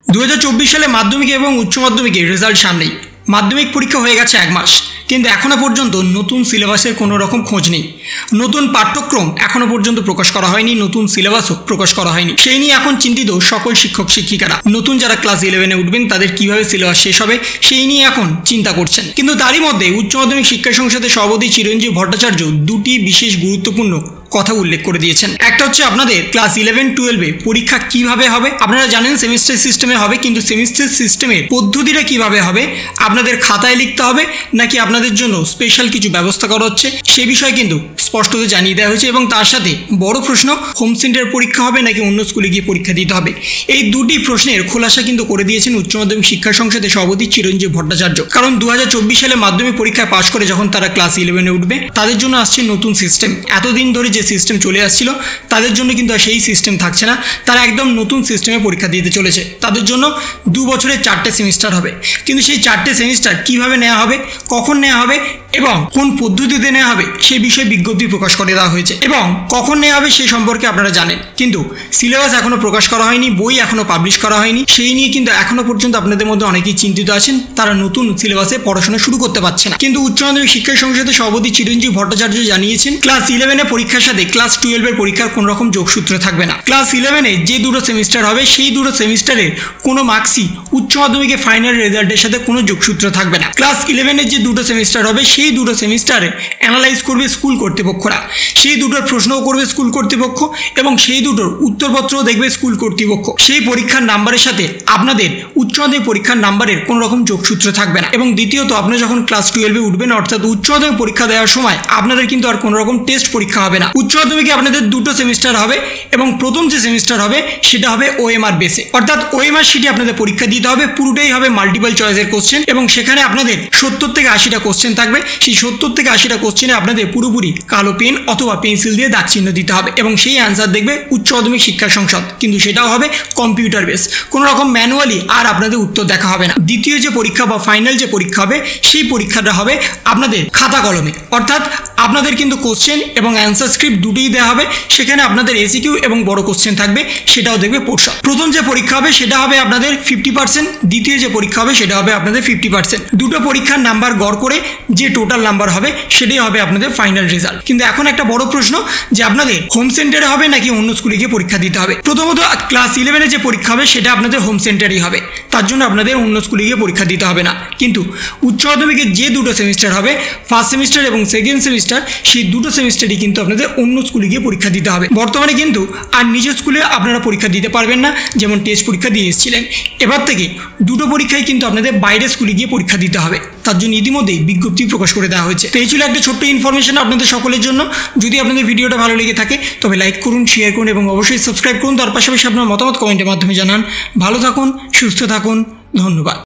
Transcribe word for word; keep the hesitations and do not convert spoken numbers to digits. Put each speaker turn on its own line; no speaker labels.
দু হাজার চব্বিশ সালে মাধ্যমিক এবং উচ্চ মাধ্যমিকের রেজাল্ট সামনেই। মাধ্যমিক পরীক্ষা হয়ে গেছে এক মাস, কিন্তু এখনও পর্যন্ত নতুন সিলেবাসের কোনো রকম খোঁজ নেই। নতুন পাঠ্যক্রম এখনও পর্যন্ত প্রকাশ করা হয়নি, নতুন সিলেবাসও প্রকাশ করা হয়নি। সেই নিয়ে এখন চিন্তিত সকল শিক্ষক শিক্ষিকারা। নতুন যারা ক্লাস ইলেভেনে উঠবেন তাদের কিভাবে সিলেবাস শেষ হবে সেই নিয়ে এখন চিন্তা করছেন। কিন্তু তারই মধ্যে উচ্চ মাধ্যমিক শিক্ষা সংসদের সভাপতি চিরঞ্জীব ভট্টাচার্য দুটি বিশেষ গুরুত্বপূর্ণ কথা উল্লেখ করে দিয়েছেন। একটা হচ্ছে আপনাদের ক্লাস ইলেভেন টুয়েলভে পরীক্ষা কিভাবে হবে। আপনারা জানেন সেমিস্টার সিস্টেমে হবে, কিন্তু সেমিস্টার সিস্টেমের পদ্ধতিটা কিভাবে হবে, আপনাদের খাতায় লিখতে হবে নাকি আপনাদের জন্য স্পেশাল কিছু ব্যবস্থা করা হচ্ছে সে বিষয়ে কিন্তু স্পষ্টত জানিয়ে দেওয়া হয়েছে। এবং তার সাথে বড় প্রশ্ন, হোম সেন্টার পরীক্ষা হবে নাকি অন্য স্কুলে গিয়ে পরীক্ষা দিতে হবে, এই দুটি প্রশ্নের খোলাসা কিন্তু করে দিয়েছেন উচ্চ মাধ্যমিক শিক্ষা সংসদের সভাপতি চিরঞ্জীব ভট্টাচার্য। কারণ দু হাজার চব্বিশ সালে মাধ্যমিক পরীক্ষায় পাশ করে যখন তারা ক্লাস ইলেভেনে উঠবে তাদের জন্য আসছে নতুন সিস্টেম। এতদিন ধরে যে সিস্টেম চলে আসছিল তাদের জন্য কিন্তু আর সেই সিস্টেম থাকছে না, তারা একদম নতুন সিস্টেমে পরীক্ষা দিতে চলেছে। তাদের জন্য দু বছরের চারটে সেমিস্টার হবে, কিন্তু সেই চারটে সেমিস্টার কিভাবে নেওয়া হবে, কখন নেওয়া হবে এবং কোন পদ্ধতিতে নেওয়া হবে সেই বিষয়ে বিজ্ঞপ্তি প্রকাশ করে দেওয়া হয়েছে। এবং কখন নেওয়া হবে সেই সম্পর্কে আপনারা জানেন, কিন্তু সিলেবাস এখনো প্রকাশ করা হয়নি, বই এখনো পাবলিশ করা হয়নি। সেই নিয়ে কিন্তু এখনো পর্যন্ত আপনাদের মধ্যে অনেকেই চিন্তিত আছেন, তারা নতুন সিলেবাসে পড়াশোনা শুরু করতে পারছে না। কিন্তু উচ্চ মাধ্যমিক শিক্ষা সংসদের সভাপতি চিরঞ্জীব ভট্টাচার্য জানিয়েছেন ক্লাস ইলেভেনে পরীক্ষার সাথে ক্লাস টুয়েলভের পরীক্ষার কোনো রকম যোগসূত্র থাকবে না। ক্লাস ইলেভেনে যে দুটো সেমিস্টার হবে সেই দুটো সেমিস্টারের কোনো মার্কসই উচ্চ মাধ্যমিকের ফাইনাল রেজাল্টের সাথে কোনো যোগসূত্র থাকবে না। ক্লাস ইলেভেনের যে দুটো সেমিস্টার হবে সেই দুটো সেমিস্টারে অ্যানালাইজ করবে স্কুল কর্তৃপক্ষরা, সেই দুটোর প্রশ্নও করবে স্কুল কর্তৃপক্ষ এবং সেই দুটোর উত্তরপত্রও দেখবে স্কুল কর্তৃপক্ষ। সেই পরীক্ষার নাম্বারের সাথে আপনাদের উচ্চ মাধ্যমিক পরীক্ষার নাম্বারের কোনো রকম যোগসূত্র থাকবে না। এবং দ্বিতীয়ত, আপনারা যখন ক্লাস টুয়েলভে উঠবেন অর্থাৎ উচ্চ মাধ্যমিক পরীক্ষা দেওয়ার সময় আপনাদের কিন্তু আর কোনো রকম টেস্ট পরীক্ষা হবে না। উচ্চ মাধ্যমিকে আপনাদের দুটো সেমিস্টার হবে এবং প্রথম যে সেমিস্টার হবে সেটা হবে ওএমআর বেসে, অর্থাৎ ওএমআর শিটে আপনাদের পরীক্ষা দিতে হবে। পুরোটাই হবে মাল্টিপল চয়েসের কোশ্চেন এবং সেখানে আপনাদের সত্তর থেকে আশিটা কোশ্চেন থাকবে। সেই সত্তর থেকে আশিটা কোশ্চেনে আপনাদের পুরোপুরি কালো পেন অথবা পেন্সিল দিয়ে দাগ চিহ্ন দিতে হবে এবং সেই অ্যান্সার দেখবে উচ্চ মাধ্যমিক শিক্ষা সংসদ, কিন্তু সেটাও হবে কম্পিউটার বেস। কোনো রকম ম্যানুয়ালি আর আপনাদের উত্তর দেখা হবে না। দ্বিতীয় যে পরীক্ষা বা ফাইনাল যে পরীক্ষা হবে সেই পরীক্ষাটা হবে আপনাদের খাতা কলমে, অর্থাৎ আপনাদের কিন্তু কোশ্চেন এবং অ্যান্সার স্ক্রিপ্ট দুটোই দেওয়া হবে। সেখানে আপনাদের এসিকিউ এবং বড় কোশ্চেন থাকবে, সেটাও দেখবে পোর্শন। প্রথম যে পরীক্ষা হবে সেটা হবে আপনাদের ফিফটি পার্সেন্ট, দ্বিতীয় যে পরীক্ষা হবে সেটা হবে আপনাদের ফিফটি পার্সেন্ট। দুটো পরীক্ষার নাম্বার গড় করে যে টোটাল নাম্বার হবে সেটাই হবে আপনাদের ফাইনাল রেজাল্ট। কিন্তু এখন একটা বড় প্রশ্ন যে আপনাদের হোম সেন্টারে হবে নাকি অন্য স্কুলে গিয়ে পরীক্ষা দিতে হবে। প্রথমত ক্লাস ইলেভেনে যে পরীক্ষা হবে সেটা আপনাদের হোম সেন্টারেই হবে, তার জন্য আপনাদের অন্য স্কুলে গিয়ে পরীক্ষা দিতে হবে না। কিন্তু উচ্চ মাধ্যমিকের যে দুটো সেমিস্টার হবে, ফার্স্ট সেমিস্টার এবং সেকেন্ড সেমিস্টার, সেই দুটো সেমিস্টারই কিন্তু আপনাদের অন্য স্কুলে গিয়ে পরীক্ষা দিতে হবে। বর্তমানে কিন্তু আর নিজের স্কুলে আপনারা পরীক্ষা দিতে পারবেন না, যেমন টেস্ট পরীক্ষা দিয়ে এসেছিলেন। এবার থেকে দুটো পরীক্ষায় কিন্তু আপনাদের বাইরের স্কুলে গিয়ে পরীক্ষা দিতে হবে, তার জন্য ইতিমধ্যেই বিজ্ঞপ্তি প্রকাশ করে দেওয়া হয়েছে। তো এই ছিল একটা ছোট্ট ইনফরমেশন আপনাদের সকলের জন্য। যদি আপনাদের ভিডিওটা ভালো লেগে থাকে তবে লাইক করুন, শেয়ার করুন এবং অবশ্যই সাবস্ক্রাইব করুন। তার পাশাপাশি আপনার মতামত কমেন্টের মাধ্যমে জানান। ভালো থাকুন, সুস্থ থাকুন, ধন্যবাদ।